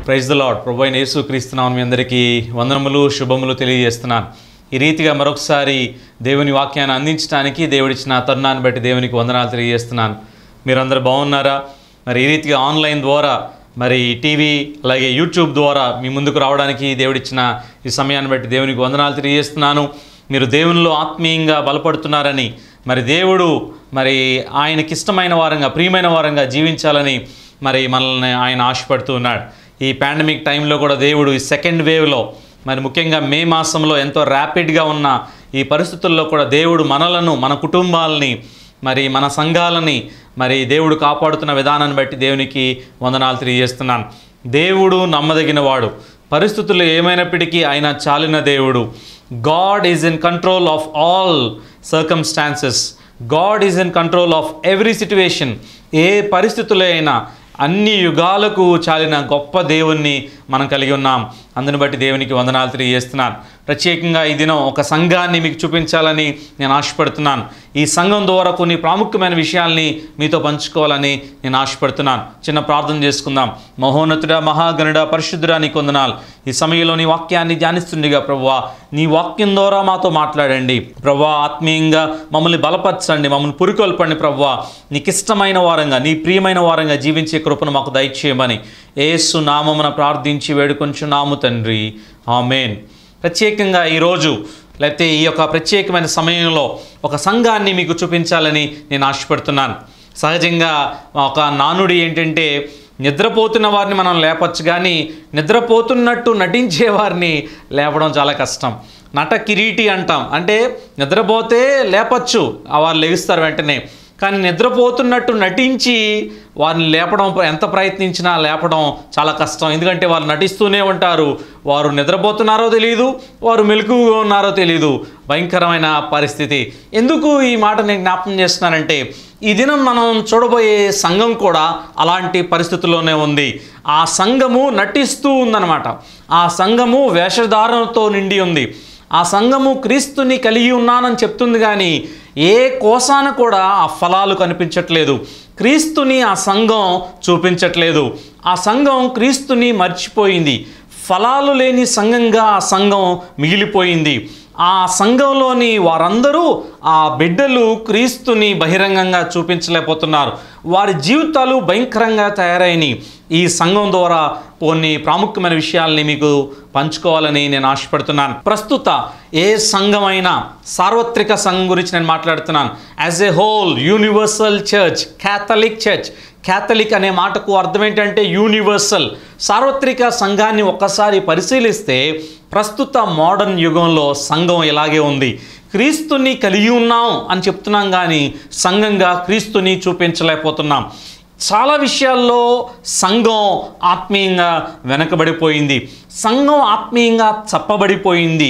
Praise the lord. ప్రభువైన యేసుక్రీస్తు నామమున మీ అందరికీ వందనములు శుభములు తెలియజేస్తున్నాను. ఈ రీతిగా మరొకసారి దేవుని వాక్యాన్ని అందించడానికి దేవుడిచ్చిన తరుణాన్ని బట్టి దేవునికి వందనాలు తెలియజేస్తున్నాను. మీరందరూ బాగున్నారా? మరి ఈ రీతిగా ఆన్లైన్ ద్వారా మరి టీవీ అలాగే యూట్యూబ్ ద్వారా మీ ముందుకు రావడానికి దేవుడిచ్చిన ఈ సమయాన్ని బట్టి దేవునికి వందనాలు తెలియజేస్తున్నాను. మీరు దేవునిలో ఆత్మీయంగా బలపడుతున్నారని, మరి దేవుడు మరి ఆయనకిష్టమైన వారంగా ప్రియమైన వారంగా జీవించాలని మరి మనల్ని ఆయన ఆశపడుతూ ఉన్నాడు. ఈ పాండమిక్ టైంలో కూడా దేవుడు ఈ సెకండ్ వేవ్లో మరి ముఖ్యంగా మే మాసంలో ఎంతో ర్యాపిడ్గా ఉన్న ఈ పరిస్థితుల్లో కూడా దేవుడు మనలను, మన కుటుంబాలని, మరి మన సంఘాలని మరి దేవుడు కాపాడుతున్న విధానాన్ని బట్టి దేవునికి వందనాలు తెలియజేస్తున్నాను. దేవుడు నమ్మదగిన వాడు. పరిస్థితులు ఏమైనప్పటికీ ఆయన చాలిన దేవుడు. God is in control of all circumstances. God is in control of every situation. ఏ పరిస్థితుల్లో అయినా అన్ని యుగాలకు చాలిన గొప్ప దేవుణ్ణి మనం కలిగి ఉన్నాం. అందుని బట్టి దేవునికి వందనాలు తెలియజేస్తున్నాను. ప్రత్యేకంగా ఈ దినం ఒక సంఘాన్ని మీకు చూపించాలని నేను ఆశపడుతున్నాను. ఈ సంఘం ద్వారా కొన్ని ప్రాముఖ్యమైన విషయాల్ని మీతో పంచుకోవాలని నేను ఆశపడుతున్నాను. చిన్న ప్రార్థన చేసుకుందాం. మహోన్నతుడా, మహాగణుడా, పరిశుద్ధుడా, నీకు వందనాలు. ఈ సమయంలో నీ వాక్యాన్ని ధ్యానిస్తుండగా ప్రభువా, నీ వాక్యం ద్వారా మాతో మాట్లాడండి ప్రభువా. ఆత్మీయంగా మమ్మల్ని బలపరచండి, మమ్మల్ని పురికొల్పండి ప్రభువా. నీకు ఇష్టమైన వారంగా, నీ ప్రియమైన వారంగా జీవించే కృపను మాకు దయచేయమని యేసు నామమున ప్రార్థించి వేడుకొంచున్నాము తండ్రి, ఆమేన్. ప్రత్యేకంగా ఈరోజు లేకపోతే ఈ యొక్క ప్రత్యేకమైన సమయంలో ఒక సంఘాన్ని మీకు చూపించాలని నేను ఆశపడుతున్నాను. సహజంగా ఒక నానుడి ఏంటంటే, నిద్రపోతున్న వారిని మనం లేపచ్చు, కానీ నిద్రపోతున్నట్టు నటించే వారిని లేపడం చాలా కష్టం. నట కిరీటి అంటాం. అంటే నిద్రపోతే లేపచ్చు, వారు లెగుస్తారు వెంటనే. కానీ నిద్రపోతున్నట్టు నటించి వారిని లేపడం, ఎంత ప్రయత్నించినా లేపడం చాలా కష్టం. ఎందుకంటే వారు నటిస్తూనే ఉంటారు. వారు నిద్రపోతున్నారో తెలియదు, వారు మెలకువగా ఉన్నారో తెలియదు. భయంకరమైన పరిస్థితి. ఎందుకు ఈ మాట నేను జ్ఞాపకం చేస్తున్నానంటే, ఈ దినం మనం చూడబోయే సంఘం కూడా అలాంటి పరిస్థితుల్లోనే ఉంది. ఆ సంఘము నటిస్తూ ఉందన్నమాట. ఆ సంఘము వేషధారణతో నిండి ఉంది. ఆ సంఘము క్రీస్తుని కలిగి ఉన్నానని చెప్తుంది, కానీ ఏ కోసాన కూడా ఆ ఫలాలు కనిపించట్లేదు. క్రీస్తుని ఆ సంఘం చూపించట్లేదు. ఆ సంఘం క్రీస్తుని మర్చిపోయింది. ఫలాలు లేని సంఘంగా ఆ సంఘం మిగిలిపోయింది. ఆ సంఘంలోని వారందరూ, ఆ బిడ్డలు క్రీస్తుని బహిరంగంగా చూపించలేకపోతున్నారు. వారి జీవితాలు భయంకరంగా తయారైనవి. ఈ సంఘం ద్వారా కొన్ని ప్రాముఖ్యమైన విషయాల్ని మీకు పంచుకోవాలని నేను ఆశపడుతున్నాను. ప్రస్తుత ఏ సంఘమైనా, సార్వత్రిక సంఘం గురించి నేను మాట్లాడుతున్నాను. As a whole, universal church, Catholic church. Catholic అనే మాటకు అర్థం ఏంటంటే యూనివర్సల్. సార్వత్రిక సంఘాన్ని ఒక్కసారి పరిశీలిస్తే ప్రస్తుత మోడర్న్ యుగంలో సంఘం ఇలాగే ఉంది. క్రీస్తుని కలిగి ఉన్నాం అని చెప్తున్నాం, కానీ సంఘంగా క్రీస్తుని చూపించలేకపోతున్నాం. చాలా విషయాల్లో సంఘం ఆత్మీయంగా వెనకబడిపోయింది. సంఘం ఆత్మీయంగా చప్పబడిపోయింది.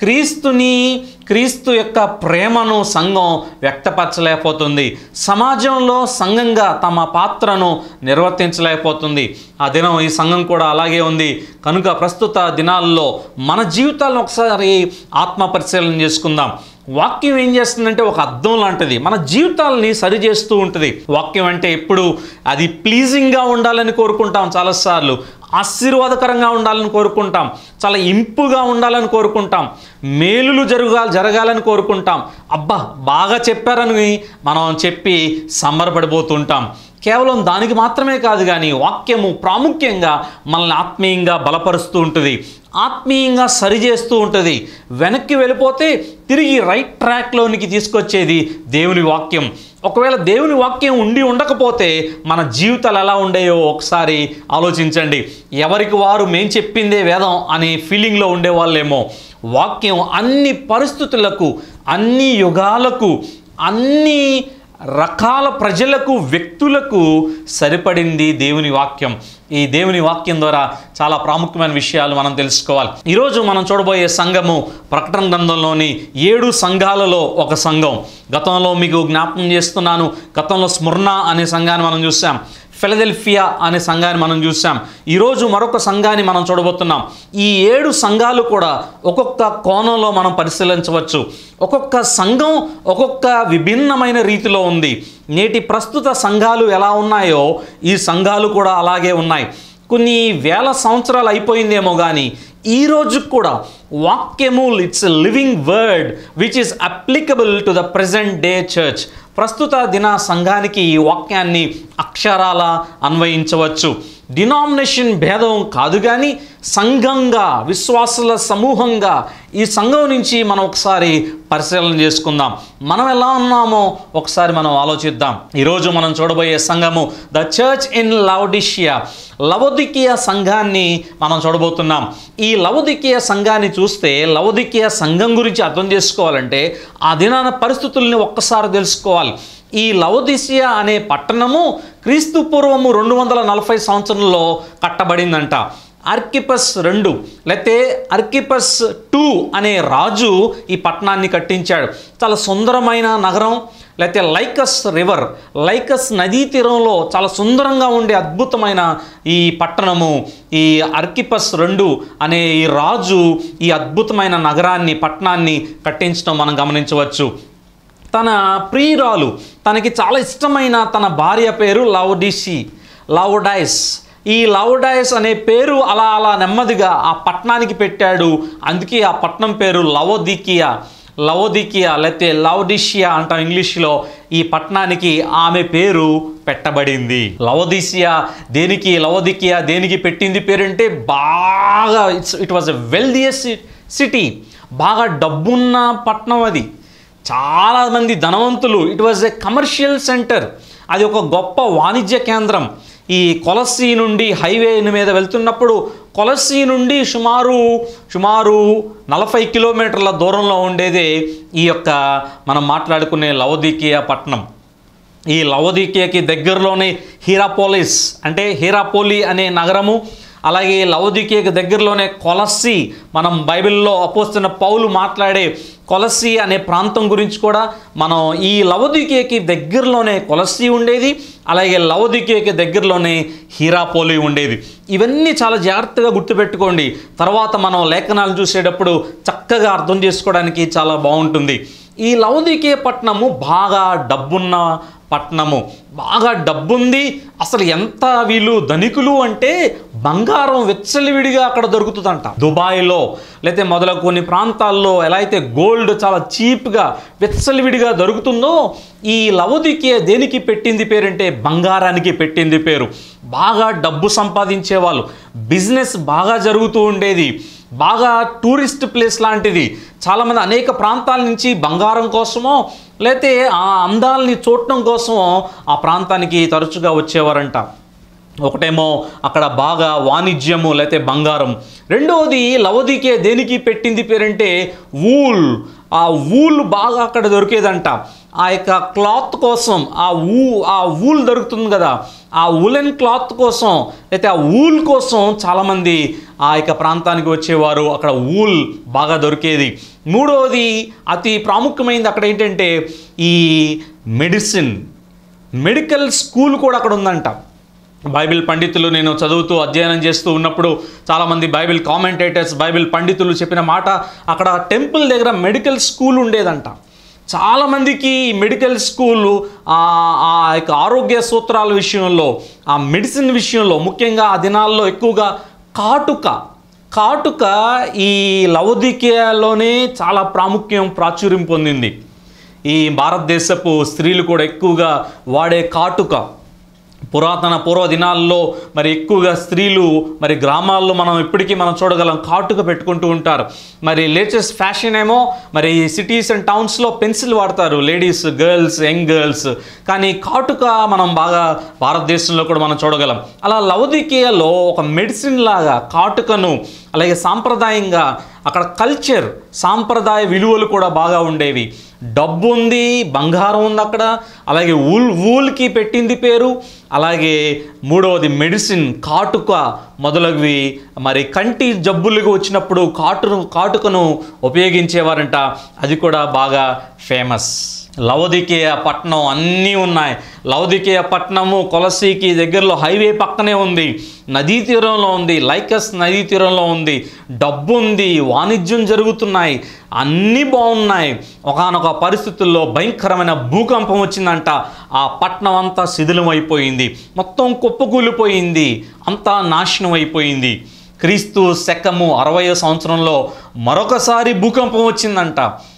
క్రీస్తు యొక్క ప్రేమను సంఘం వ్యక్తపరచలేకపోతుంది. సమాజంలో సంఘంగా తమ పాత్రను నిర్వర్తించలేకపోతుంది. ఆ దినం ఈ సంఘం కూడా అలాగే ఉంది. కనుక ప్రస్తుత దినాల్లో మన జీవితాలను ఒకసారి ఆత్మ పరిశీలన చేసుకుందాం. వాక్యం ఏం చేస్తుందంటే ఒక అద్దం లాంటిది. మన జీవితాలని సరిచేస్తూ ఉంటుంది. వాక్యం అంటే ఎప్పుడు అది ప్లీజింగ్గా ఉండాలని కోరుకుంటాం, చాలాసార్లు ఆశీర్వాదకరంగా ఉండాలని కోరుకుంటాం, చాలా ఇంపుగా ఉండాలని కోరుకుంటాం, మేలులు జరగాలని కోరుకుంటాం. అబ్బా బాగా చెప్పారని మనం చెప్పి సంబరపడిపోతుంటాం. కేవలం దానికి మాత్రమే కాదు, కానీ వాక్యము ప్రాముఖ్యంగా మనల్ని ఆత్మీయంగా బలపరుస్తూ ఉంటుంది, ఆత్మీయంగా సరిచేస్తూ ఉంటుంది. వెనక్కి వెళ్ళిపోతే తిరిగి రైట్ ట్రాక్లోనికి తీసుకొచ్చేది దేవుని వాక్యం. ఒకవేళ దేవుని వాక్యం ఉండకపోతే మన జీవితాలు ఎలా ఉండేయో ఒకసారి ఆలోచించండి. ఎవరికి వారు మేం చెప్పిందే వేదం అనే ఫీలింగ్లో ఉండేవాళ్ళేమో. వాక్యం అన్ని పరిస్థితులకు, అన్ని యుగాలకు, అన్ని రకాల ప్రజలకు, వ్యక్తులకు సరిపడింది దేవుని వాక్యం. ఈ దేవుని వాక్యం ద్వారా చాలా ప్రాముఖ్యమైన విషయాలు మనం తెలుసుకోవాలి. ఈరోజు మనం చూడబోయే సంఘము ప్రకటన గ్రంథంలోని 7 సంఘాలలో ఒక సంఘం. గతంలో మీకు జ్ఞాపకం చేస్తున్నాను, గతంలో స్ముర్ణ అనే సంఘాన్ని మనం చూసాం. ఫిలదెల్ఫియా అనే సంఘాన్ని మనం చూసాం. ఈరోజు మరొక సంఘాన్ని మనం చూడబోతున్నాం. ఈ 7 సంఘాలు కూడా ఒక్కొక్క కోణంలో మనం పరిశీలించవచ్చు. ఒక్కొక్క సంఘం ఒక్కొక్క విభిన్నమైన రీతిలో ఉంది. నేటి ప్రస్తుత సంఘాలు ఎలా ఉన్నాయో ఈ సంఘాలు కూడా అలాగే ఉన్నాయి. కొన్ని వేల సంవత్సరాలు అయిపోయిందేమో కానీ ఈ రోజు కూడా వాక్యము it's living word which is applicable to the present day church. ప్రస్తుత దిన సంఘానికి ఈ వాక్యాన్ని అక్షరాల అన్వయించవచ్చు. డినామినేషన్ భేదం కాదు కానీ సంఘంగా, విశ్వాసుల సమూహంగా ఈ సంఘం నుంచి మనం ఒకసారి పరిశీలన చేసుకుందాం. మనం ఎలా ఉన్నామో ఒకసారి మనం ఆలోచిద్దాం. ఈరోజు మనం చూడబోయే సంఘము the church in Laodicea, Laodicea సంఘాన్ని మనం చూడబోతున్నాం. ఈ లవోదికియా సంఘాన్ని చూస్తే లవోదికియా సంఘం గురించి అర్థం చేసుకోవాలంటే ఆ దినాన పరిస్థితుల్ని ఒక్కసారి తెలుసుకోవాలి. ఈ లవోదికియా అనే పట్టణము క్రీస్తు పూర్వము 240 సంవత్సరంలో కట్టబడిందంట. అర్కిపస్ II లేకపోతే అర్కిపస్ II అనే రాజు ఈ పట్టణాన్ని కట్టించాడు. చాలా సుందరమైన నగరం. లేకపోతే లైకస్ రివర్, లైకస్ నదీ తీరంలో చాలా సుందరంగా ఉండే అద్భుతమైన ఈ పట్టణము, ఈ అర్కిపస్ II అనే ఈ రాజు ఈ అద్భుతమైన నగరాన్ని, పట్టణాన్ని కట్టించడం మనం గమనించవచ్చు. తన ప్రియురాలు, తనకి చాలా ఇష్టమైన తన భార్య పేరు లవోడైస్. ఈ లవోడైస్ అనే పేరు అలా అలా నెమ్మదిగా ఆ పట్టణానికి పెట్టాడు. అందుకే ఆ పట్టణం పేరు లవోదికియా లేకపోతే లవోదికియా అంటాం ఇంగ్లీష్లో. ఈ పట్టణానికి ఆమె పేరు పెట్టబడింది. లవోదికియా దేనికి పెట్టింది పేరు అంటే బాగా it was a wealthiest city, బాగా డబ్బున్న పట్టణం అది, చాలామంది ధనవంతులు. It was a commercial centre, అది ఒక గొప్ప వాణిజ్య కేంద్రం. ఈ కొలస్సీ నుండి హైవే మీద వెళ్తున్నప్పుడు కొలస్సీ నుండి సుమారు 40 కిలోమీటర్ల దూరంలో ఉండేదే ఈ యొక్క మనం మాట్లాడుకునే లవోదికియా పట్టణం. ఈ లవోదికియాకి దగ్గరలోనే హీరాపోలిస్ అంటే హీరాపోలి అనే నగరము, అలాగే లవోదికియాకి దగ్గరలోనే కొలస్సీ, మనం బైబిల్లో అపోస్తలుడైన పౌలు మాట్లాడే కొలస్సీ అనే ప్రాంతం గురించి కూడా మనం ఈ లవోదికియాకి దగ్గరలోనే కొలస్సీ ఉండేది, అలాగే లవోదికియాకి దగ్గరలోనే హీరాపోలి ఉండేది. ఇవన్నీ చాలా జాగ్రత్తగా గుర్తుపెట్టుకోండి. తర్వాత మనం లేఖనాలు చూసేటప్పుడు చక్కగా అర్థం చేసుకోవడానికి చాలా బాగుంటుంది. ఈ లవోదికియా పట్టణము బాగా డబ్బున్న పట్టణము, బాగా డబ్బుంది. అసలు ఎంత వీళ్ళు ధనికులు అంటే బంగారం వెచ్చలివిడిగా అక్కడ దొరుకుతుందంట. దుబాయ్లో లేకపోతే మొదలగు కొన్ని ప్రాంతాల్లో ఎలా అయితే గోల్డ్ చాలా చీప్గా వెచ్చలివిడిగా దొరుకుతుందో, ఈ లవోదికియా దేనికి పెట్టింది పేరంటే బంగారానికి పెట్టింది పేరు. బాగా డబ్బు సంపాదించేవాళ్ళు, బిజినెస్ బాగా జరుగుతూ ఉండేది, బాగా టూరిస్ట్ ప్లేస్ లాంటిది. చాలామంది అనేక ప్రాంతాల నుంచి బంగారం కోసమో లేకపోతే ఆ అందాలని చూడటం కోసమో ఆ ప్రాంతానికి తరచుగా వచ్చేవారంట. ఒకటేమో అక్కడ బాగా వాణిజ్యము లేకపోతే బంగారం. రెండవది లవోదికియా దేనికి పెట్టింది పేరంటే వూల్. ఆ వూల్ బాగా అక్కడ దొరికేదంట. ఆ యొక్క క్లాత్ కోసం ఆ వూల్ దొరుకుతుంది కదా, ఆ వూలెన్ క్లాత్ కోసం లేకపోతే ఆ వూల్ కోసం చాలామంది ఆ యొక్క ప్రాంతానికి వచ్చేవారు. అక్కడ వూల్ బాగా దొరికేది. మూడవది అతి ప్రాముఖ్యమైనది అక్కడ ఏంటంటే ఈ మెడికల్ స్కూల్ కూడా అక్కడ ఉందంట. బైబిల్ పండితులు, నేను చదువుతూ అధ్యయనం చేస్తూ ఉన్నప్పుడు చాలామంది బైబిల్ కామెంటేటర్స్, బైబిల్ పండితులు చెప్పిన మాట, అక్కడ టెంపుల్ దగ్గర మెడికల్ స్కూల్ ఉండేదంట. చాలామందికి మెడికల్ స్కూలు ఆ యొక్క ఆరోగ్య సూత్రాల విషయంలో, ఆ మెడిసిన్ విషయంలో, ముఖ్యంగా ఆ దినాల్లో ఎక్కువగా కాటుక ఈ లవోదికియాలోనే చాలా ప్రాచుర్యం పొందింది. ఈ భారతదేశపు స్త్రీలు కూడా ఎక్కువగా వాడే కాటుక, పూర్వ దినాల్లో మరి ఎక్కువగా స్త్రీలు మరి గ్రామాల్లో మనం ఇప్పటికీ మనం చూడగలం కాటుక పెట్టుకుంటూ ఉంటారు. మరి లేటెస్ట్ ఫ్యాషన్ ఏమో మరి సిటీస్ అండ్ టౌన్స్లో పెన్సిల్ వాడతారు లేడీస్, యంగ్ గర్ల్స్. కానీ కాటుక మనం బాగా భారతదేశంలో కూడా మనం చూడగలం. అలా లవోదికియాలో ఒక మెడిసిన్ లాగా కాటుకను, అలాగే సాంప్రదాయంగా అక్కడ కల్చర్, సాంప్రదాయ విలువలు కూడా బాగా ఉండేవి. డబ్బు ఉంది, బంగారం ఉంది అక్కడ, అలాగే వూల్కి పెట్టింది పేరు, అలాగే మూడవది మెడిసిన్ కాటుక మొదలగువి. మరి కంటి జబ్బులకు వచ్చినప్పుడు కాటుకను ఉపయోగించేవారంట. అది కూడా బాగా ఫేమస్. లవొదికీయ పట్టణం అన్నీ ఉన్నాయి. లవొదికీయ పట్టణము కొలసీకి దగ్గరలో హైవే పక్కనే ఉంది, నదీ తీరంలో ఉంది, లైకస్ నదీ తీరంలో ఉంది, డబ్బు ఉంది, వాణిజ్యం జరుగుతున్నాయి, అన్నీ బాగున్నాయి. ఒకానొక పరిస్థితుల్లో భయంకరమైన భూకంపం వచ్చిందంట. ఆ పట్టణం అంతా శిథిలం అయిపోయింది, మొత్తం కుప్పకూలిపోయింది, అంతా నాశనం అయిపోయింది. క్రీస్తు శకము 60వ సంవత్సరంలో మరొకసారి భూకంపం వచ్చిందంట.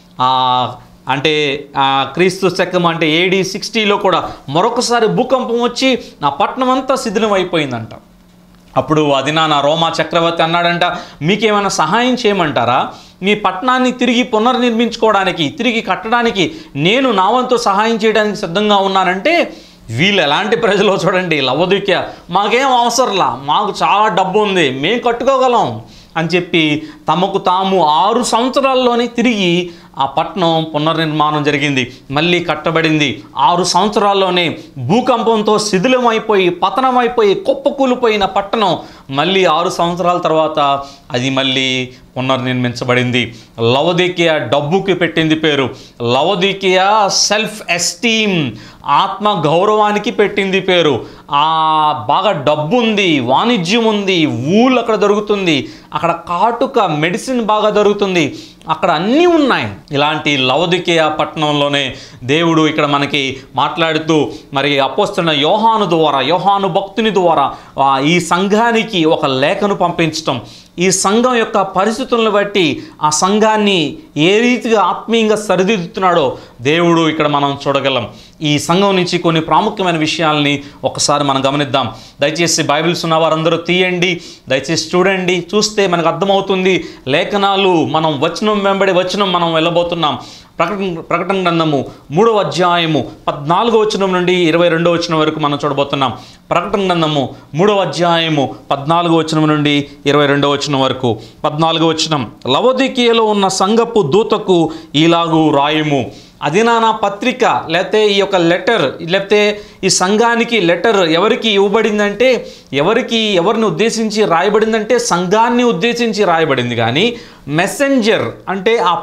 అంటే క్రీస్తు శకం అంటే AD 60లో కూడా మరొకసారి భూకంపం వచ్చి ఆ పట్టణం అంతా శిథిలం అయిపోయిందంట. అప్పుడు అది నా రోమా చక్రవర్తి అన్నాడంట, మీకేమైనా సహాయం చేయమంటారా? మీ పట్టణాన్ని తిరిగి పునర్నిర్మించుకోవడానికి, తిరిగి కట్టడానికి నేను నా వంతు సహాయం చేయడానికి సిద్ధంగా ఉన్నానంటే, వీళ్ళు ఎలాంటి ప్రజలో చూడండి, లవొదికీయ మాకేం అవసరంలా, మాకు చాలా డబ్బు ఉంది, మేము కట్టుకోగలం అని చెప్పి తమకు తాము 6 సంవత్సరాల్లోనే తిరిగి ఆ పట్టణం పునర్నిర్మాణం జరిగింది, మళ్ళీ కట్టబడింది. 6 సంవత్సరాల్లోనే భూకంపంతో శిథిలమైపోయి పతనమైపోయి కుప్పకూలిపోయిన పట్టణం మళ్ళీ 6 సంవత్సరాల తర్వాత అది మళ్ళీ పునర్నిర్మించబడింది. లవొదికీయ డబ్బుకి పెట్టింది పేరు, లవొదికీయ సెల్ఫ్ ఎస్టీమ్ ఆత్మ గౌరవానికి పెట్టింది పేరు. బాగా డబ్బు ఉంది, వాణిజ్యం ఉంది, ఊళ్ళు అక్కడ దొరుకుతుంది, అక్కడ కాటుక మెడిసిన్ బాగా దొరుకుతుంది, అక్కడ అన్నీ ఉన్నాయి. ఇలాంటి లవొదికీయ పట్టణంలోనే దేవుడు ఇక్కడ మనకి మాట్లాడుతూ మరి అపోస్తలుడైన యోహాను భక్తుని ద్వారా ఈ సంఘానికి ఒక లేఖను పంపించటం, ఈ సంఘం యొక్క పరిస్థితులను బట్టి ఆ సంఘాన్ని ఏ రీతిగా ఆత్మీయంగా సరిదిద్దుతున్నాడో దేవుడు ఇక్కడ మనం చూడగలం. ఈ సంఘం నుంచి కొన్ని ప్రాముఖ్యమైన విషయాల్ని ఒకసారి మనం గమనిద్దాం. దయచేసి బైబిల్స్ ఉన్న వారందరూ తీయండి, దయచేసి చూడండి. చూస్తే మనకు అర్థమవుతుంది లేఖనాలు మనం వచనం వెంబడి వచనం మనం వెళ్ళబోతున్నాం. ప్రకటన గ్రంథము 3వ అధ్యాయము 14వ వచనం నుండి 22వ వచనం వరకు మనం చూడబోతున్నాం. ప్రకటన గ్రంథము 3వ అధ్యాయము 14వ వచనం నుండి 22వ వచనం వరకు. 14వ వచనం, లవొదికీయలో ఉన్న సంఘపు దూతకు ఇలాగు రాయము. అది నా పత్రిక, లేకపోతే ఈ యొక్క లెటర్, లేకపోతే ఈ సంఘానికి లెటర్ ఎవరికి ఇవ్వబడిందంటే, ఎవరిని ఉద్దేశించి రాయబడిందంటే సంఘాన్ని ఉద్దేశించి రాయబడింది. కానీ మెసెంజర్ అంటే ఆ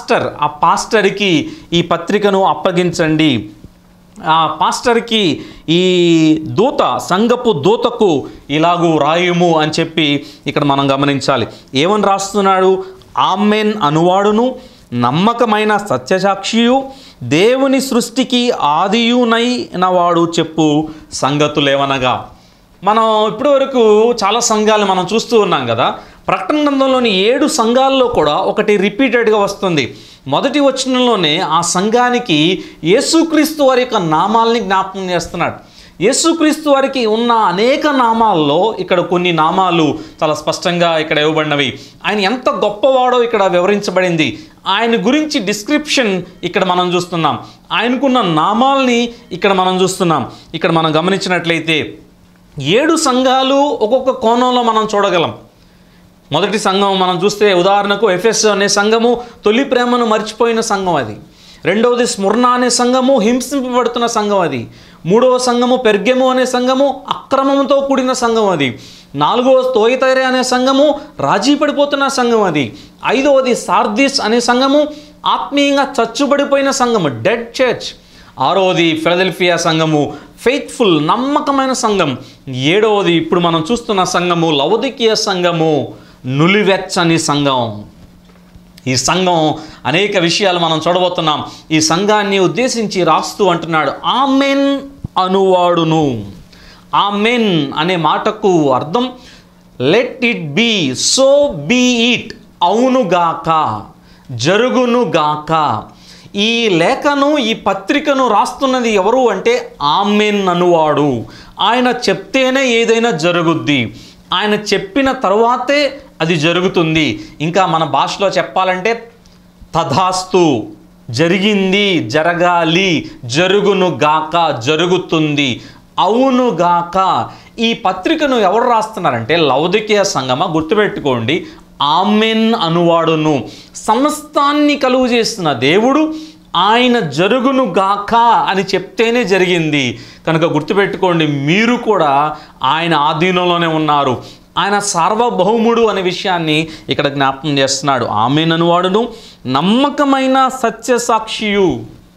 పాస్టర్కి ఈ పత్రికను అప్పగించండి, ఆ పాస్టర్కి ఈ దూత, సంఘపు దూతకు ఇలాగూ రాయుము అని చెప్పి ఇక్కడ మనం గమనించాలి. ఏమని రాస్తున్నాడు? ఆమెన్ అనువాడును, నమ్మకమైన సత్యసాక్షియు, దేవుని సృష్టికి ఆదియునైన వాడు చెప్పు సంగతులేవనగా. మనం ఇప్పటి వరకు చాలా సంఘాలు మనం చూస్తూ ఉన్నాం కదా. ప్రకటన గ్రంథంలోని 7 సంఘాల్లో కూడా ఒకటి రిపీటెడ్గా వస్తుంది. మొదటి వచనంలోనే ఆ సంఘానికి యేసుక్రీస్తు వారి యొక్క నామాల్ని జ్ఞాపకం చేస్తున్నాడు. యేసుక్రీస్తు వారికి ఉన్న అనేక నామాల్లో ఇక్కడ కొన్ని నామాలు చాలా స్పష్టంగా ఇక్కడ ఇవ్వబడినవి. ఆయన ఎంత గొప్పవాడో ఇక్కడ వివరించబడింది. ఆయన గురించి డిస్క్రిప్షన్ ఇక్కడ మనం చూస్తున్నాం. ఆయనకున్న నామాల్ని ఇక్కడ మనం చూస్తున్నాం. ఇక్కడ మనం గమనించినట్లయితే 7 సంఘాలు ఒక్కొక్క కోణంలో మనం చూడగలం. మొదటి సంఘం మనం చూస్తే ఉదాహరణకు ఎఫెస్ అనే సంఘము తొలి ప్రేమను మర్చిపోయిన సంఘం అది. రెండవది స్ముర్ణ అనే సంఘము హింసింపబడుతున్న సంఘం అది. మూడవ సంఘము పెర్గెము అనే సంఘము అక్రమంతో కూడిన సంఘం అది. నాలుగవ తోయితైరే అనే సంఘము రాజీ పడిపోతున్న సంఘం అది. ఐదవది సార్దిస్ అనే సంఘము ఆత్మీయంగా చచ్చుబడిపోయిన సంఘము, డెడ్ చర్చ్. ఆరవది ఫిలదెల్ఫియా సంఘము, ఫెయిత్ఫుల్ నమ్మకమైన సంఘం. ఏడవది ఇప్పుడు మనం చూస్తున్న సంఘము లవొదికీయ సంఘము, నులివెచ్చని సంఘం. ఈ సంఘం అనేక విషయాలు మనం చూడబోతున్నాం. ఈ సంఘాన్ని ఉద్దేశించి రాస్తూ అంటున్నాడు, ఆమెన్ అనువాడును. ఆమెన్ అనే మాటకు అర్థం let it be, so be it, అవునుగాక, జరుగునుగాక. ఈ లేఖను, ఈ పత్రికను రాస్తున్నది ఎవరు అంటే ఆమెన్ అనువాడు. ఆయన చెప్తేనే ఏదైనా జరుగుద్ది, ఆయన చెప్పిన తరువాతే అది జరుగుతుంది. ఇంకా మన భాషలో చెప్పాలంటే తథాస్తు, జరిగింది, జరగాలి, జరుగునుగాక, జరుగుతుంది, అవునుగాక. ఈ పత్రికను ఎవరు రాస్తున్నారంటే లవొదికీయ సంఘమా? గుర్తుపెట్టుకోండి, ఆమెన్ అనువాడును. సమస్తాన్ని కలుగు చేస్తున్న దేవుడు ఆయన జరుగునుగాక అని చెప్తేనే జరిగింది. కనుక గుర్తుపెట్టుకోండి, మీరు కూడా ఆయన ఆధీనంలోనే ఉన్నారు. ఆయన సార్వభౌముడు అనే విషయాన్ని ఇక్కడ జ్ఞాపకం చేస్తున్నాడు. ఆమెన్ అనువాడును, నమ్మకమైన సత్యసాక్షియు.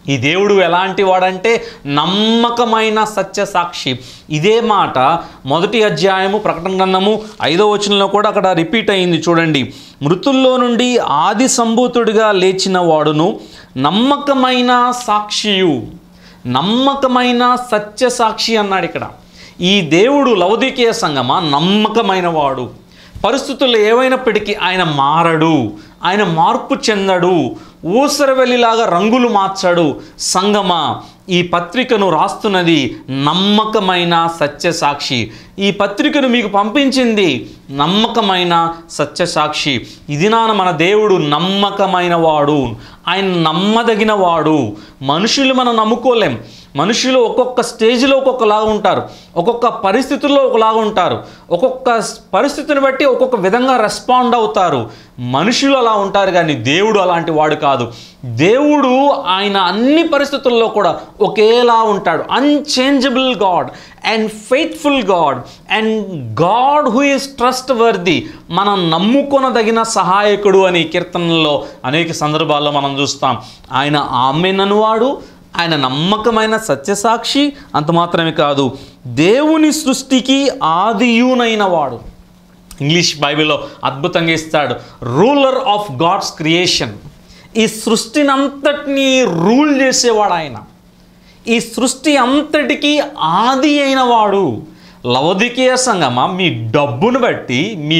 ఈ దేవుడు ఎలాంటి వాడంటే నమ్మకమైన సత్యసాక్షి. ఇదే మాట మొదటి అధ్యాయము ప్రకటన గ్రంథము 5వ వచనంలో కూడా అక్కడ రిపీట్ అయింది. చూడండి, మృతుల్లో నుండి ఆది సంభూతుడిగా లేచిన వాడును, నమ్మకమైన సాక్షియు, నమ్మకమైన సత్యసాక్షి అన్నాడు ఇక్కడ. ఈ దేవుడు లవోదికీయ సంఘమా నమ్మకమైన వాడు. పరిస్థితులు ఏవైనప్పటికీ ఆయన మారడు, ఆయన మార్పు చెందడు, ఊసరవెల్లిలాగా రంగులు మార్చాడు. సంగమా, ఈ పత్రికను రాస్తున్నది నమ్మకమైన సత్యసాక్షి. ఈ పత్రికను మీకు పంపించింది నమ్మకమైన సత్యసాక్షి. ఇది మన దేవుడు నమ్మకమైన వాడు, ఆయన నమ్మదగిన వాడు. మనుషులు మనం నమ్ముకోలేం. మనుషులు ఒక్కొక్క స్టేజ్లో ఒక్కొక్కలాగా ఉంటారు, ఒక్కొక్క పరిస్థితుల్లో ఒకలాగా ఉంటారు, ఒక్కొక్క పరిస్థితిని బట్టి ఒక్కొక్క విధంగా రెస్పాండ్ అవుతారు. మనుషులు అలా ఉంటారు, కానీ దేవుడు అలాంటి వాడు కాదు. దేవుడు ఆయన అన్ని పరిస్థితుల్లో కూడా ఒకేలా ఉంటాడు. Unchangeable God and faithful God and God who is trustworthy, మనం నమ్ముకొనదగిన సహాయకుడు అని కీర్తనలో అనేక సందర్భాల్లో మనం చూస్తాం. ఆయన ఆమెననువాడు, ఆయన నమ్మకమైన సత్యసాక్షి. అంత మాత్రమే కాదు, దేవుని సృష్టికి ఆదియునైన వాడు. ఇంగ్లీష్ బైబిల్లో అద్భుతంగా ఇస్తాడు, రూలర్ ఆఫ్ గాడ్స్ క్రియేషన్. ఈ సృష్టిని అంతటినీ రూల్ చేసేవాడు ఆయన. ఈ సృష్టి అంతటికీ ఆది అయిన వాడు. లవోదికీయ సంఘమా, మీ డబ్బును బట్టి, మీ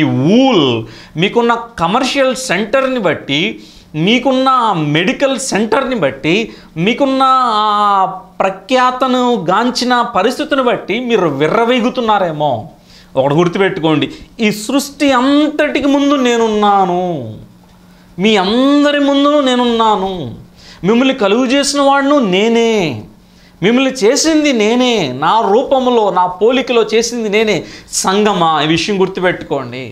మీకున్న కమర్షియల్ సెంటర్ని బట్టి, మీకున్న మెడికల్ సెంటర్ని బట్టి, మీకున్న ప్రఖ్యాతను గాంచిన పరిస్థితిని బట్టి మీరు విర్రవీగుతున్నారేమో. ఒకటి గుర్తుపెట్టుకోండి, ఈ సృష్టి అంతటికి ముందు నేనున్నాను, మీ అందరి ముందు నేనున్నాను. మిమ్మల్ని కలుగు చేసిన వాడును నేనే, మిమ్మల్ని చేసింది నేనే, నా రూపంలో నా పోలికలో చేసింది నేనే. సంగమా, ఈ విషయం గుర్తుపెట్టుకోండి.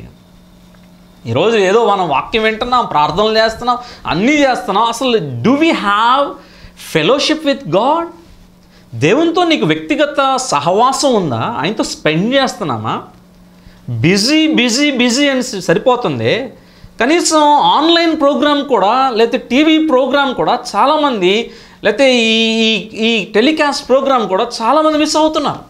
ఈరోజు ఏదో మనం వాక్యం వింటున్నాం, ప్రార్థనలు చేస్తున్నాం, అన్నీ చేస్తున్నాం. అసలు do we have fellowship with God? దేవునితో నీకు వ్యక్తిగత సహవాసం ఉందా? ఆయనతో స్పెండ్ చేస్తున్నామా? బిజీ బిజీ బిజీ అని సరిపోతుంది. కనీసం ఆన్లైన్ ప్రోగ్రామ్ కూడా, లేకపోతే టీవీ ప్రోగ్రామ్ కూడా చాలామంది, లేకపోతే ఈ టెలికాస్ట్ ప్రోగ్రామ్ కూడా చాలామంది మిస్ అవుతున్నారు.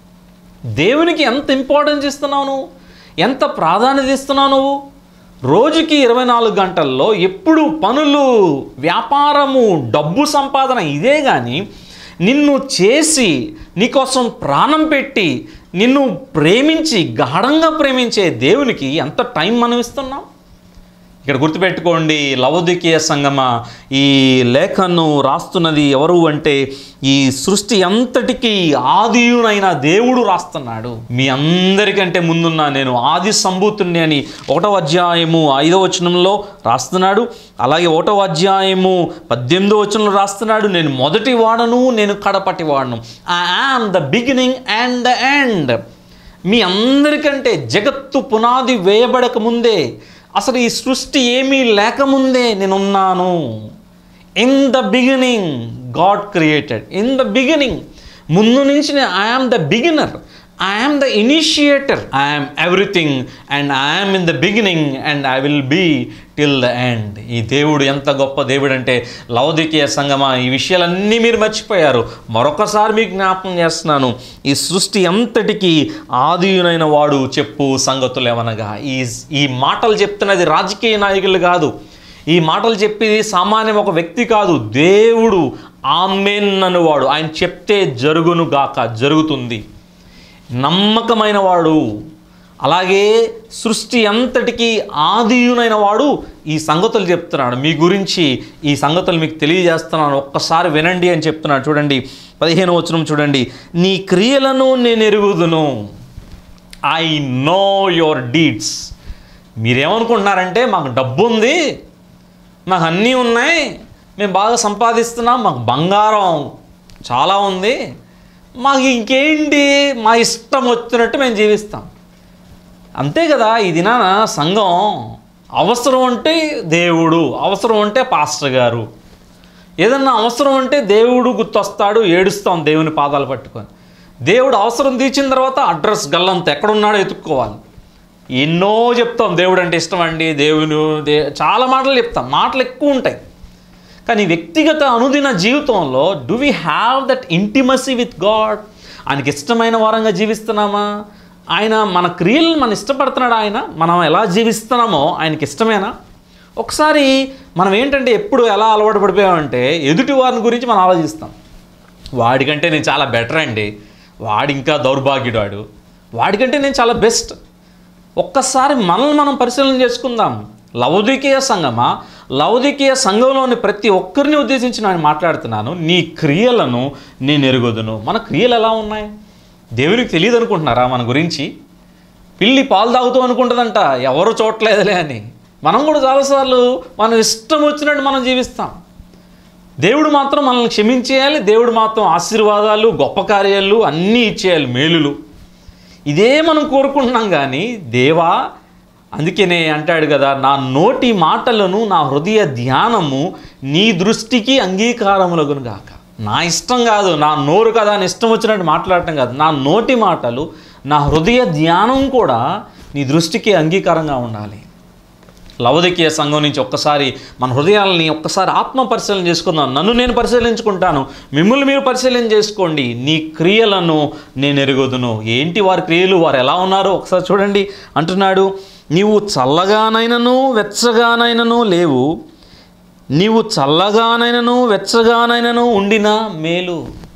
దేవునికి ఎంత ఇంపార్టెన్స్ ఇస్తున్నావు నువ్వు? ఎంత ప్రాధాన్యత ఇస్తున్నావు నువ్వు? రోజుకి 24 గంటల్లో ఎప్పుడు పనులు, వ్యాపారము, డబ్బు సంపాదన ఇదే. కానీ నిన్ను చేసి, నీకోసం ప్రాణం పెట్టి, నిన్ను ప్రేమించి, గాఢంగా ప్రేమించే దేవునికి ఎంత టైం మనం ఇస్తున్నాం? ఇక్కడ గుర్తుపెట్టుకోండి, లవోదికీయ సంఘమా, ఈ లేఖను రాస్తున్నది ఎవరు అంటే ఈ సృష్టి అంతటికీ ఆదియునైన దేవుడు రాస్తున్నాడు. మీ అందరికంటే ముందున్నా నేను ఆది సంభూతుణ్ణి అని 1వ అధ్యాయము 5వ వచనంలో రాస్తున్నాడు. అలాగే 1వ అధ్యాయము 18వ వచనంలో రాస్తున్నాడు, నేను మొదటి వాడను, నేను కడపటి వాడను. I am the beginning and the end. మీ అందరికంటే జగత్తు పునాది వేయబడక ముందే, అసలు ఈ సృష్టి ఏమీ లేకముందే నేనున్నాను. In the beginning God created. In the beginning, ముందు నుంచి I am the beginner, I am the initiator, I am everything and I am in the beginning and I will be till the end. ఈ దేవుడు ఎంత గొప్ప దేవుడు అంటే, లవోదికీయ సంఘమా, ఈ విషయాలన్నీ మీరు మర్చిపోయారు. మరొకసారి మీకు జ్ఞాపకం చేస్తున్నాను, ఈ సృష్టి అంతటికీ ఆదియునైన వాడు చెప్పు సంగతులు ఏమనగా. ఈ మాటలు చెప్తున్నది రాజకీయ నాయకులు కాదు, ఈ మాటలు చెప్పేది సామాన్యం ఒక వ్యక్తి కాదు, దేవుడు. ఆమేన్ అనువాడు, ఆయన చెప్తే జరుగును గాక, జరుగుతుంది. నమ్మకమైన వాడు, అలాగే సృష్టి అంతటికీ ఆదియునైన వాడు ఈ సంగతులు చెప్తున్నాడు. మీ గురించి ఈ సంగతులు మీకు తెలియజేస్తున్నాను, ఒక్కసారి వినండి అని చెప్తున్నాడు. చూడండి 15వ వచనం చూడండి, నీ క్రియలను నేను ఎరుగుదును. I know your deeds. మీరేమనుకుంటున్నారంటే మాకు డబ్బు ఉంది, మాకు అన్నీ ఉన్నాయి, మేము బాగా సంపాదిస్తున్నాం, మాకు బంగారం చాలా ఉంది, మాకు ఇంకేంటి, మా ఇష్టం వచ్చినట్టు మేము జీవిస్తాం. అంతే కదా. ఈ దినాన సంఘం అవసరం అంటే దేవుడు, అవసరం అంటే పాస్టర్ గారు, ఏదన్నా అవసరం అంటే దేవుడు గుర్తొస్తాడు, ఏడుస్తాం దేవుని పాదాలు పట్టుకొని. దేవుడు అవసరం తీర్చిన తర్వాత అడ్రస్ గల్లంత ఎక్కడున్నాడో ఎత్తుక్కోవాలి. ఎన్నో చెప్తాం దేవుడు అంటే ఇష్టం అండి, చాలా మాటలు చెప్తాం, మాటలు ఎక్కువ ఉంటాయి. కానీ వ్యక్తిగత అనుదిన జీవితంలో do we have that intimacy with God? ఆయనకి ఇష్టమైన వారంగా జీవిస్తున్నామా? ఆయన మన క్రియలను మనం ఇష్టపడుతున్నాడు? మనం ఎలా జీవిస్తున్నామో ఆయనకి ఇష్టమేనా? ఒకసారి మనం ఏంటంటే ఎప్పుడు ఎలా అలవాటు పడిపోయామంటే ఎదుటి వారిని గురించి మనం ఆలోచిస్తాం. వాడికంటే నేను చాలా బెటర్ అండి, వాడి ఇంకా దౌర్భాగ్యుడు, వాడికంటే నేను చాలా బెస్ట్. ఒక్కసారి మనల్ని మనం పరిశీలన చేసుకుందాం. లవోదికీయ సంఘమా, లవోదికీయ సంఘంలోని ప్రతి ఒక్కరిని ఉద్దేశించి నేను మాట్లాడుతున్నాను. నీ క్రియలను నేను ఎరుగుదును. మన క్రియలు ఎలా ఉన్నాయి? దేవునికి తెలియదు అనుకుంటున్నారా మన గురించి? పిల్లి పాలు తాగుతూ అనుకుంటుందంట, ఎవరు చూడలేదులే అని. మనం కూడా చాలాసార్లు మనం ఇష్టం వచ్చినట్టు మనం జీవిస్తాం. దేవుడు మాత్రం మనల్ని క్షమించేయాలి, దేవుడు మాత్రం ఆశీర్వాదాలు, గొప్ప కార్యాలు అన్నీ ఇచ్చేయాలి, మేలులు. ఇదే మనం కోరుకుంటున్నాం. కానీ దేవా అందుకనే అంటాడు కదా, నా నోటి మాటలను నా హృదయ ధ్యానము నీ దృష్టికి అంగీకారములగును గాక. నా ఇష్టం కాదు, నా నోరు కదా అని ఇష్టం వచ్చినట్టు మాట్లాడటం కాదు, నా నోటి మాటలు నా హృదయ ధ్యానం కూడా నీ దృష్టికి అంగీకారంగా ఉండాలి. లవోదికీయ సంఘం నుంచి ఒక్కసారి మన హృదయాలని ఒక్కసారి ఆత్మ పరిశీలన చేసుకుందాం. నన్ను నేను పరిశీలించుకుంటాను, మిమ్మల్ని మీరు పరిశీలన చేసుకోండి. నీ క్రియలను నేను ఎరుగుదును. ఏంటి వారి క్రియలు, వారు ఎలా ఉన్నారో ఒకసారి చూడండి. అంటున్నాడు, నీవు చల్లగానైనను వెచ్చగానైనను లేవు, నీవు చల్లగానైనను వెచ్చగానైనను ఉండిన మేలు.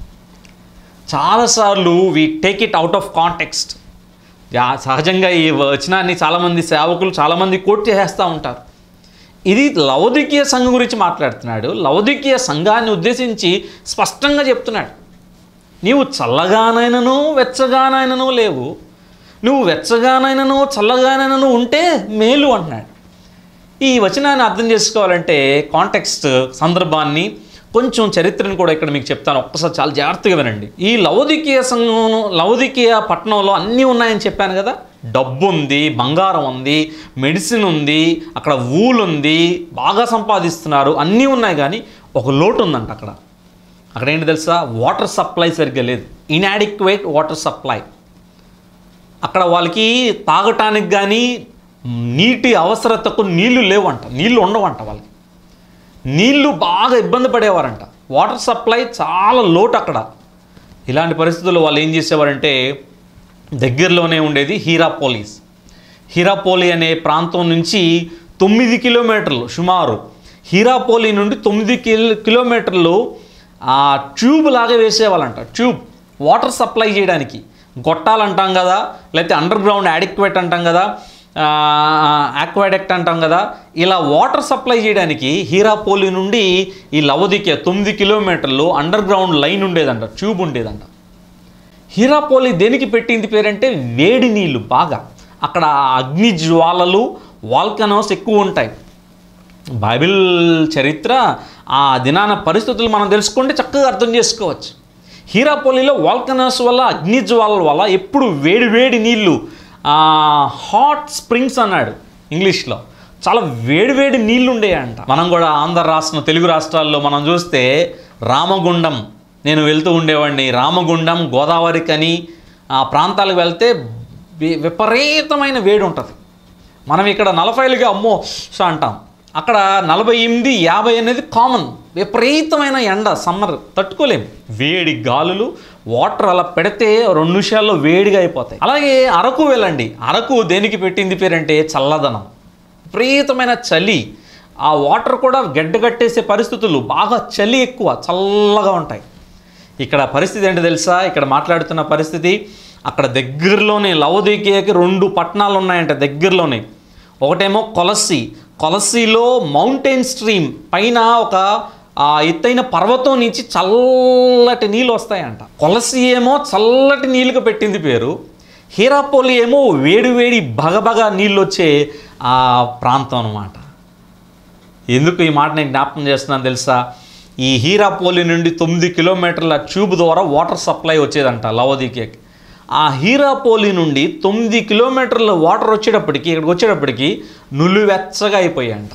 చాలాసార్లు we take it out of context. సహజంగా ఈ వచనాన్ని చాలామంది సేవకులు చాలామంది కోట్ చేసేస్తూ ఉంటారు. ఇది లవోదికీయ సంఘం గురించి మాట్లాడుతున్నాడు. లవోదికీయ సంఘాన్ని ఉద్దేశించి స్పష్టంగా చెప్తున్నాడు, నీవు చల్లగానైనను వెచ్చగానైనను లేవు, నువ్వు వెచ్చగానైనను చల్లగానైనను ఉంటే మేలు అంటున్నాడు. ఈ వచనాన్ని అర్థం చేసుకోవాలంటే కాంటెక్స్ట్, సందర్భాన్ని, కొంచెం చరిత్రను కూడా ఇక్కడ మీకు చెప్తాను. ఒక్కసారి చాలా జాగ్రత్తగా వినండి. ఈ లవోదికీయ సంఘం, లవోదికీయ పట్టణంలో అన్నీ ఉన్నాయని చెప్పాను కదా. డబ్బు ఉంది, బంగారం ఉంది, మెడిసిన్ ఉంది, అక్కడ ఊలు ఉంది, బాగా సంపాదిస్తున్నారు, అన్నీ ఉన్నాయి. కానీ ఒక లోటు ఉందంట అక్కడ ఏంటి తెలుసా? వాటర్ సప్లై సరిగ్గా లేదు. Inadequate water supply. అక్కడ వాళ్ళకి తాగటానికి కానీ నీటి అవసరతకు నీళ్లు లేవంట, నీళ్లు ఉండవంట. వాళ్ళకి నీళ్లు బాగా ఇబ్బంది పడేవారంట. వాటర్ సప్లై చాలా లోటు అక్కడ. ఇలాంటి పరిస్థితుల్లో వాళ్ళు ఏం చేసేవారంటే దగ్గరలోనే ఉండేది హీరాపోలి అనే ప్రాంతం నుంచి 9 కిలోమీటర్లు సుమారు, హీరాపోలి నుండి 9 కిలోమీటర్లు ట్యూబ్ లాగా వేసేవాళ్ళంట. ట్యూబ్ వాటర్ సప్లై చేయడానికి, గొట్టాలు అంటాం కదా, లేకపోతే అండర్ గ్రౌండ్ యాడిక్వేట్ అంటాం కదా, ఆక్వాడక్ట్ అంటాం కదా, ఇలా వాటర్ సప్లై చేయడానికి హీరాపోలి నుండి ఈ లవోదికీయ 9 కిలోమీటర్లు అండర్ గ్రౌండ్ లైన్ ఉండేదంట, ట్యూబ్ ఉండేదంట. హీరాపోలి దేనికి పెట్టింది పేరంటే వేడి నీళ్ళు బాగా. అక్కడ అగ్ని జ్వాలలు, వాల్కనోస్ ఎక్కువ ఉంటాయి. బైబిల్ చరిత్ర, ఆ దినాన పరిస్థితులు మనం తెలుసుకుంటే చక్కగా అర్థం చేసుకోవచ్చు. హీరాపోలిలో వాల్కనోస్ వల్ల, అగ్ని జ్వాలల వల్ల ఎప్పుడు వేడి వేడి నీళ్ళు, హాట్ స్ప్రింగ్స్ అన్నాడు ఇంగ్లీష్లో, చాలా వేడివేడి నీళ్ళు ఉండేయంట. మనం కూడా ఆంధ్ర రాష్ట్రం, తెలుగు రాష్ట్రాల్లో మనం చూస్తే రామగుండం, నేను వెళ్తూ ఉండేవాడిని, రామగుండం, గోదావరి కని ఆ ప్రాంతాలకు వెళ్తే విపరీతమైన వేడి ఉంటుంది. మనం ఇక్కడ 40లుగా అమ్మో అంటాం, అక్కడ 48, 50 అనేది కామన్. విపరీతమైన ఎండ, సమ్మర్ తట్టుకోలేం, వేడి గాలులు, వాటర్ అలా పెడితే 2 నిమిషాల్లో వేడిగా అయిపోతాయి. అలాగే అరకు వెళ్ళండి. అరకు దేనికి పెట్టింది పేరంటే చల్లదనం, విపరీతమైన చలి. ఆ వాటర్ కూడా గడ్డగట్టేసే పరిస్థితులు, బాగా చలి ఎక్కువ, చల్లగా ఉంటాయి. ఇక్కడ పరిస్థితి ఏంటో తెలుసా? ఇక్కడ మాట్లాడుతున్న పరిస్థితి, అక్కడ దగ్గరలోనే లవోదికీయకి 2 పట్టణాలు ఉన్నాయంట దగ్గరలోనే. ఒకటేమో కొలసీలో మౌంటైన్ స్ట్రీమ్ పైన ఒక ఎత్తైన పర్వతం నుంచి చల్లటి నీళ్ళు వస్తాయంట. కొలసి ఏమో చల్లటి నీళ్ళుగా పెట్టింది పేరు, హీరాపోలి ఏమో వేడి భగభగ నీళ్ళు వచ్చే ఆ ప్రాంతం అన్నమాట. ఎందుకు ఈ మాట నేను జ్ఞాపకం చేస్తున్నాను తెలుసా? ఈ హీరాపోలి నుండి 9 కిలోమీటర్ల ట్యూబ్ ద్వారా వాటర్ సప్లై వచ్చేదంట లవోదికీయకి. ఆ హీరాపోలి నుండి 9 కిలోమీటర్ల వాటర్ ఇక్కడికి వచ్చేటప్పటికి నులివెచ్చగా అయిపోయాయంట.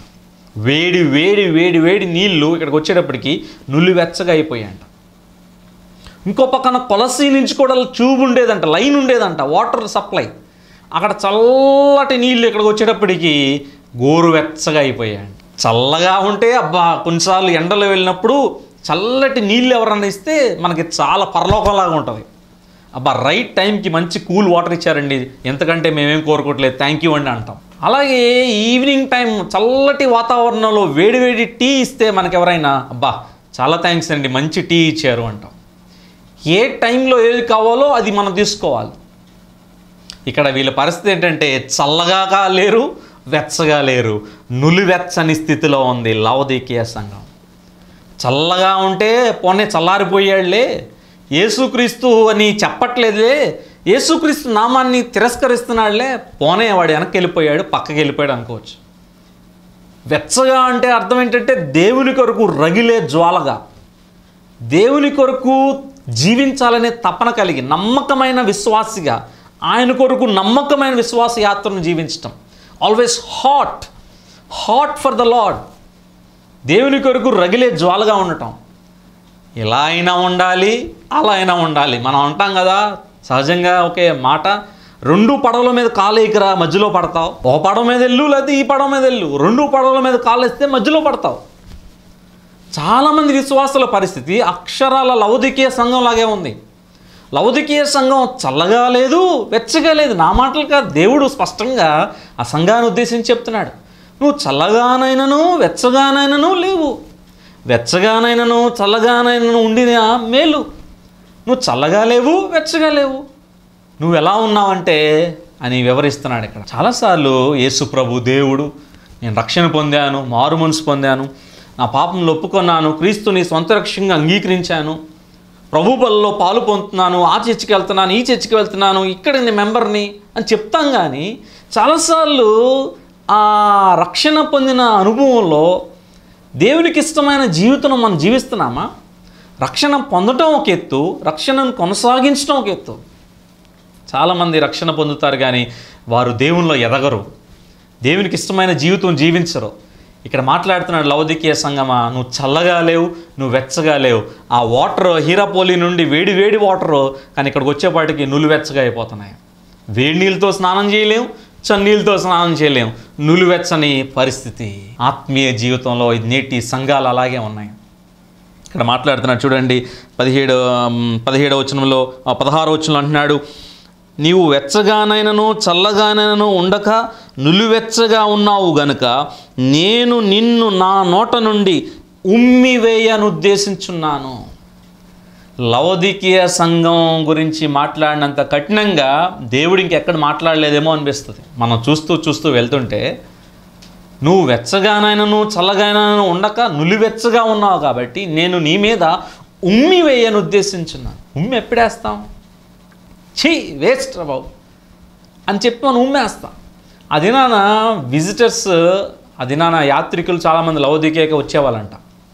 వేడి నీళ్ళు ఇక్కడికి వచ్చేటప్పటికి నులివెచ్చగా అయిపోయాయంట. ఇంకో పక్కన కొలసి నుంచి కూడా ట్యూబ్ ఉండేదంట, లైన్ ఉండేదంట, వాటర్ సప్లై. అక్కడ చల్లటి నీళ్ళు ఇక్కడికి వచ్చేటప్పటికి గోరువెచ్చగా అయిపోయాయంట. చల్లగా ఉంటే అబ్బా, కొన్నిసార్లు ఎండలో వెళ్ళినప్పుడు చల్లటి నీళ్ళు ఎవరన్నా ఇస్తే మనకి చాలా పరలోకంలాగా ఉంటుంది. అబ్బా, రైట్ టైంకి మంచి కూల్ వాటర్ ఇచ్చారండి, ఎంతకంటే మేమేం కోరుకోవట్లేదు, థ్యాంక్ యూ అండి అంటాం. అలాగే ఈవినింగ్ టైం చల్లటి వాతావరణంలో వేడివేడి టీ ఇస్తే మనకి ఎవరైనా అబ్బా చాలా థ్యాంక్స్ అండి, మంచి టీ ఇచ్చారు అంటాం. ఏ టైంలో ఏది కావాలో అది మనం తీసుకోవాలి. ఇక్కడ వీళ్ళ పరిస్థితి ఏంటంటే చల్లగా లేరు, వెచ్చగా లేరు, నులివెచ్చని స్థితిలో ఉంది లవొదికీయ సంఘం. చల్లగా ఉంటే పోనీ చల్లారిపోయాడులే, యేసుక్రీస్తు అని చెప్పట్లేదులే, యేసుక్రీస్తు నామాన్ని తిరస్కరిస్తున్నాడులే, పోనే వాడు వెనక్కి వెళ్ళిపోయాడు, పక్కకి వెళ్ళిపోయాడు అనుకోవచ్చు. వెచ్చగా అంటే అర్థం ఏంటంటే దేవుని కొరకు రగిలే జ్వాలగా, దేవుని కొరకు జీవించాలనే తపన కలిగి నమ్మకమైన విశ్వాసిగా, ఆయన కొరకు నమ్మకమైన విశ్వాస యాత్రను జీవించటం. Always hot for the Lord, దేవుని కొరకు రగిలే జ్వాలగా ఉండటం. ఇలా అయినా ఉండాలి, అలా అయినా ఉండాలి. మనం అంటాం కదా సహజంగా ఒకే మాట, 2 పడవల మీద కాలు ఎక్కరా, మధ్యలో పడతావు. ఒక పడవ మీద వెళ్ళు, లేకపోతే ఈ పడవ మీద వెళ్ళు. 2 పడవల మీద కాలు వేస్తే మధ్యలో పడతావు. చాలామంది విశ్వాసుల పరిస్థితి అక్షరాల లవొదికీయ సంఘం లాగే ఉంది. లవొదికీయ సంఘం చల్లగా లేదు, వెచ్చగా లేదు. నా మాటలు కాదు, దేవుడు స్పష్టంగా ఆ సంఘాన్ని ఉద్దేశించి చెప్తున్నాడు. నువ్వు చల్లగానైనను వెచ్చగానైనను లేవు, వెచ్చగానైనను చల్లగానైనను ఉండినా మేలు. నువ్వు చల్లగా లేవు, వెచ్చగా లేవు, నువ్వు ఎలా ఉన్నావంటే అని వివరిస్తున్నాడు ఇక్కడ. చాలాసార్లు యేసు ప్రభు దేవుడు, నేను రక్షణ పొందాను, మారు మనసు పొందాను, నా పాపంలో ఒప్పుకున్నాను, క్రీస్తుని సొంత రక్షణగా అంగీకరించాను, ప్రభు బలలో పాలు పొందుతున్నాను, ఆ చర్చికి వెళ్తున్నాను, ఈ చర్చికి వెళ్తున్నాను, ఇక్కడ నేను మెంబర్ని అని చెప్తాం. కానీ చాలాసార్లు ఆ రక్షణ పొందిన అనుభవంలో దేవునికి ఇష్టమైన జీవితం మనం జీవిస్తున్నామా? రక్షణ పొందటం ఒక ఎత్తు, రక్షణను కొనసాగించడం ఒక ఎత్తు. చాలామంది రక్షణ పొందుతారు కానీ వారు దేవునిలో ఎదగరు, దేవునికి ఇష్టమైన జీవితం జీవించరు. ఇక్కడ మాట్లాడుతున్నాడు లవొదికీయ సంఘమా, నువ్వు చల్లగా లేవు, నువ్వు వెచ్చగా లేవు. ఆ వాటర్ హీరాపోలి నుండి వేడి వాటరు, కానీ ఇక్కడికి వచ్చేపాటికి నులివెచ్చగా అయిపోతున్నాయి. వేడి నీళ్ళతో స్నానం చేయలేము, చన్నీళ్ళతో స్నానం చేయలేము, నులివెచ్చని పరిస్థితి. ఆత్మీయ జీవితంలో నేటి సంఘాలు అలాగే ఉన్నాయి. ఇక్కడ మాట్లాడుతున్నాడు చూడండి, 17వ వచనంలో 16వ వచనంలో అంటున్నాడు, నీవు వెచ్చగానైనను చల్లగానైనను ఉండక నులివెచ్చగా ఉన్నావు గనుక నేను నిన్ను నా నోట నుండి ఉమ్మివేయనుద్దేశించున్నాను. లవొదికీయ సంఘం గురించి మాట్లాడినంత కఠినంగా దేవుడు ఇంకెక్కడ మాట్లాడలేదేమో అనిపిస్తుంది. మనం చూస్తూ వెళ్తుంటే నువ్వు వెచ్చగానైనను చల్లగానైనను ఉండక నులివెచ్చగా ఉన్నావు కాబట్టి నేను నీ మీద ఉమ్మి వేయను ఉద్దేశించున్నాను. ఉమ్మి ఎప్పుడేస్తాం? వేస్ట్ బాబు అని చెప్పి మనం ఉమ్మేస్తాం. అదినాన విజిటర్స్, అదినాన యాత్రికులు చాలామంది లవొదికీయకి వచ్చేవాళ్ళంట.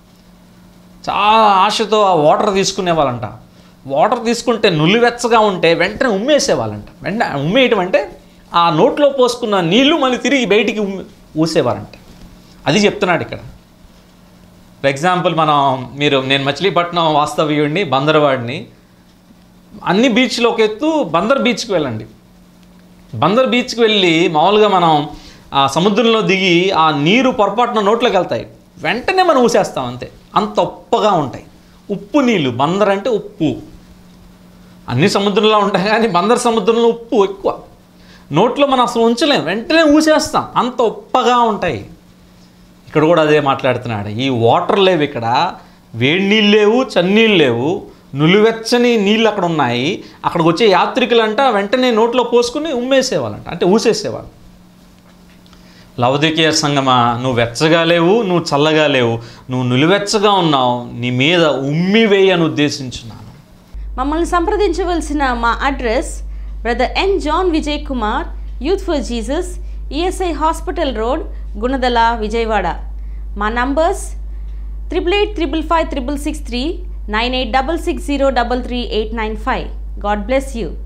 చాలా ఆశతో ఆ వాటర్ తీసుకునేవాళ్ళంట. వాటర్ తీసుకుంటే నులివెచ్చగా ఉంటే వెంటనే ఉమ్మేసేవాళ్ళంట. వెంటనే ఉమ్మేయటం అంటే ఆ నోట్లో పోసుకున్న నీళ్లు మళ్ళీ తిరిగి బయటికి ఊసేవారంట. అది చెప్తున్నాడు ఇక్కడ. ఫర్ ఎగ్జాంపుల్ నేను మచిలీపట్నం వాస్తవ్యుడిని, బందర్వాడిని. అన్ని బీచ్లో ఒక ఎత్తు బందర్ బీచ్కి వెళ్ళండి. బందర్ బీచ్కి వెళ్ళి మామూలుగా మనం ఆ సముద్రంలో దిగి ఆ నీరు పొరపాటున నోట్లోకి వెళ్తాయి, వెంటనే మనం ఊసేస్తాం అంతే. అంత ఉప్పగా ఉంటాయి, ఉప్పు నీళ్ళు. బందర్ అంటే ఉప్పు. అన్ని సముద్రంలో ఉంటాయి కానీ బందర్ సముద్రంలో ఉప్పు ఎక్కువ. నోట్లో మనం అసలు ఉంచలేం, వెంటనే ఊసేస్తాం, అంత ఉప్పగా ఉంటాయి. ఇక్కడ కూడా అదే మాట్లాడుతున్నాడు. ఈ వాటర్ లేవు, ఇక్కడ వేడి నీళ్ళు లేవు, చన్నీళ్ళు లేవు, నులివెచ్చని నీళ్ళు అక్కడ ఉన్నాయి. అక్కడికి వచ్చే యాత్రికులంట వెంటనే నోట్లో పోసుకుని ఉమ్మేసేవాళ్ళంట, అంటే ఊసేసేవాళ్ళు. లవొదికీయ సంఘమా, నువ్వు వెచ్చగా లేవు, నువ్వు చల్లగా లేవు, నువ్వు నులివెచ్చగా ఉన్నావు, నీ మీద ఉమ్మివేయను ఉద్దేశించున్నాను. మమ్మల్ని సంప్రదించవలసిన మా address brother N John Vijay Kumar, youth for Jesus, ESI hospital road, Gunadala, Vijayawada. మా నంబర్స్ 88855563, 9866033895. God bless you.